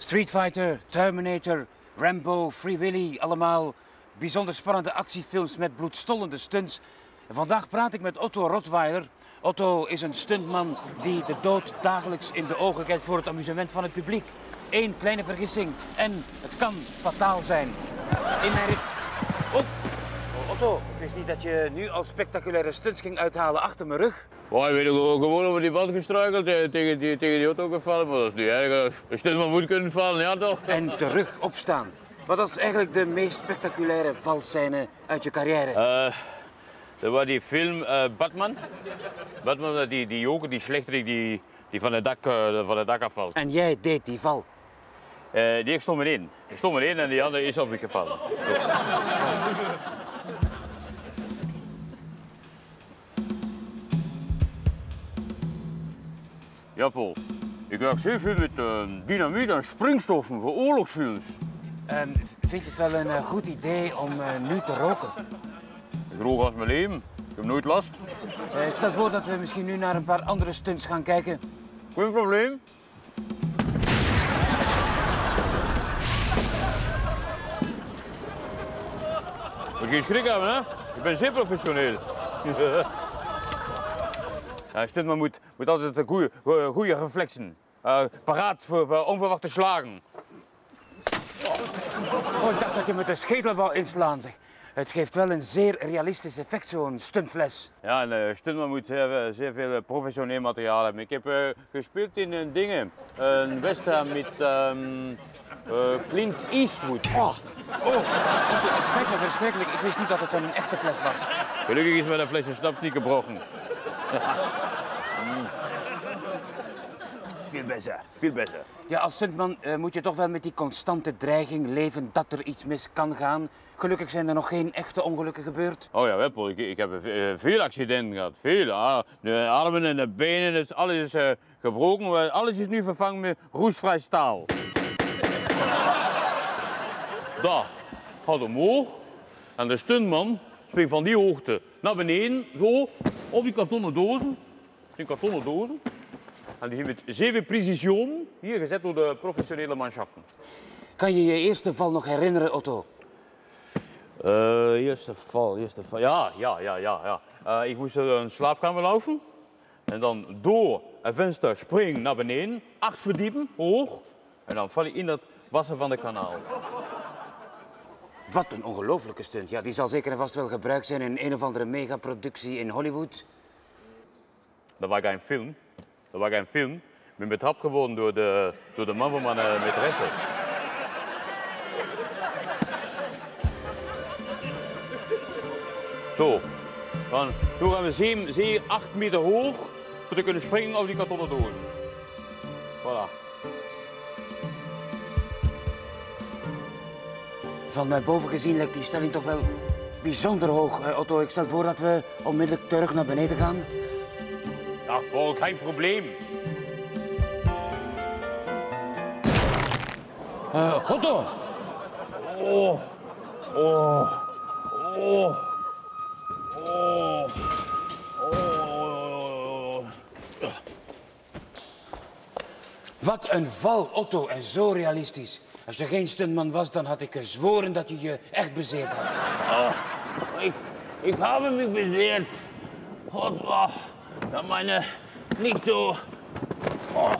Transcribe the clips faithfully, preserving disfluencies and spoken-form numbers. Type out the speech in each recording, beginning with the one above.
Street Fighter, Terminator, Rambo, Free Willy, allemaal bijzonder spannende actiefilms met bloedstollende stunts. En vandaag praat ik met Otto Rottweiler. Otto is een stuntman die de dood dagelijks in de ogen kijkt voor het amusement van het publiek. Eén kleine vergissing en het kan fataal zijn. In mijn... Oh. Otto, ik wist niet dat je nu al spectaculaire stunts ging uithalen achter mijn rug. Oh, je weet gewoon over die band gestruikeld, tegen die, tegen die auto gevallen, maar dat is niet erg. Een stuntman moet kunnen vallen, ja toch? En terug opstaan. Wat was eigenlijk de meest spectaculaire valscène uit je carrière? Uh, dat was die film uh, Batman. Batman, die, die joker, die slechterik die, die van het dak, uh, van het dak afvalt. En jij deed die val? Uh, die ik stond erin. Ik stond erin en die andere is op me gevallen. Zo. Ja, Paul. Ik werk zeer veel met uh, dynamiet en springstoffen voor oorlogsfilms. Um, vind je het wel een uh, goed idee om uh, nu te roken? Ik rook als mijn leven. Ik heb nooit last. Uh, ik stel voor dat we misschien nu naar een paar andere stunts gaan kijken. Geen probleem. Moet je geen schrik hebben, hè? Ik ben zeer professioneel. Ja, stuntman moet, moet altijd een goede, goede reflexen. Uh, paraat voor, voor onverwachte slagen. Oh, ik dacht dat je met de schedel wou inslaan, zeg. Het geeft wel een zeer realistisch effect, zo'n stuntfles. Ja, een uh, stuntman moet zeer, zeer veel professioneel materiaal hebben. Ik heb uh, gespeeld in uh, dingen. Een western met um, uh, Clint Eastwood. Oh, oh het spijt me verschrikkelijk. Ik wist niet dat het een echte fles was. Gelukkig is met een flesje snaps niet gebroken. mm. Veel beter, veel beter. Ja, als stuntman uh, moet je toch wel met die constante dreiging leven dat er iets mis kan gaan. Gelukkig zijn er nog geen echte ongelukken gebeurd. Oh ja, Paul, ik, ik heb uh, veel accidenten gehad. Veel. Ah, de armen en de benen, dus alles is uh, gebroken. Alles is nu vervangen met roestvrij staal. Daar, gaat omhoog. En de stuntman springt van die hoogte naar beneden, zo, op die kartonnen dozen. Dat zijn kartonnen dozen. En die zijn met zeven precision hier gezet door de professionele manschaften. Kan je je eerste val nog herinneren, Otto? Uh, eerste val, eerste val. Ja, ja, ja, ja. ja. Uh, ik moest een slaapkamer lopen. En dan door een venster springen naar beneden. Acht verdiepen, hoog. En dan val ik in dat wassen van de kanaal. Wat een ongelofelijke stunt. Ja, die zal zeker en vast wel gebruikt zijn in een of andere megaproductie in Hollywood. Dat was geen film. Dat was geen film. Ik ben betrapt geworden door de, door de man van mijn uh, maîtresse. Zo. Dan, toen gaan we zeven, zeven, acht meter hoog om te kunnen springen op die kartonnen dozen. Voilà. Van naar boven gezien lijkt die stelling toch wel bijzonder hoog, uh, Otto. Ik stel voor dat we onmiddellijk terug naar beneden gaan. Ja, Paul, geen probleem. Uh, Otto! Oh, oh, oh, oh, oh. Wat een val, Otto, en zo realistisch. Als je geen stuntman was, dan had ik gezworen dat je je echt bezeerd had. Oh, ik, ik heb me bezeerd. God, oh, dat meine niet zo oh,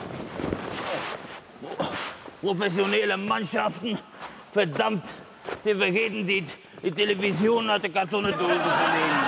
professionele Mannschaften, verdammt, ze vergeten die, die televisie uit de kartonnen dozen te nemen.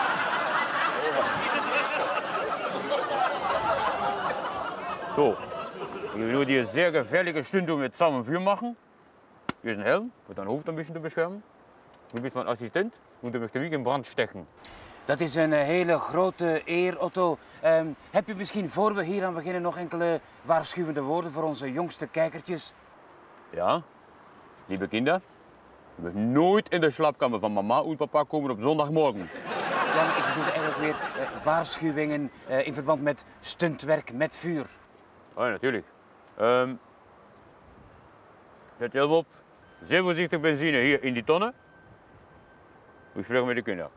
Zo, ik wil die zeer gefährliche Stunde met samen vuur maken. Hier is een helm, voor dein hoofd een beetje te beschermen. Du bist mijn assistent und du möchtest mich in brand stechen. Dat is een hele grote eer, Otto. Um, heb je misschien voor we hier aan beginnen nog enkele waarschuwende woorden voor onze jongste kijkertjes? Ja, lieve kinderen, je moet nooit in de slaapkamer van mama en papa komen op zondagmorgen. Ja, maar ik bedoelde eigenlijk meer uh, waarschuwingen uh, in verband met stuntwerk met vuur. Oh ja, natuurlijk. Um, zet je helm op, zeer voorzichtig benzine hier in die tonnen. We spreken met de kinderen.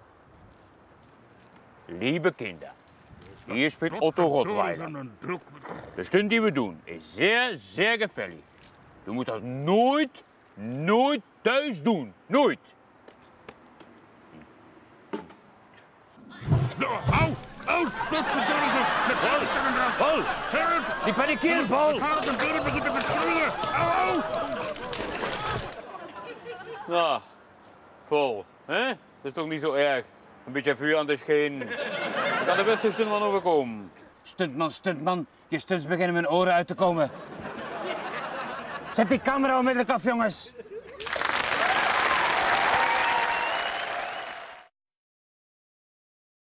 Lieve kinderen, hier spreekt Otto Rottweiler. De stunt die we doen is zeer, zeer gefährlich. Je moet dat nooit, nooit thuis doen. Nooit. Au! Au! Paul! Die panikeert, Paul! Ga op de deur beginnen te schreeuwen! Au, au! Ja, Paul, hè? Dat is toch niet zo erg? Een beetje vuur aan de scheen. Er kan de beste stuntman overkomen. Stuntman, stuntman, je stunts beginnen mijn oren uit te komen. Zet die camera onmiddellijk af, jongens.